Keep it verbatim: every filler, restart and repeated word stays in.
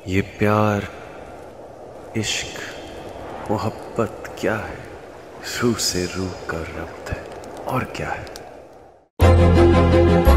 ये प्यार, इश्क, मोहब्बत क्या है? रूह से रूह का रब्त है और क्या है।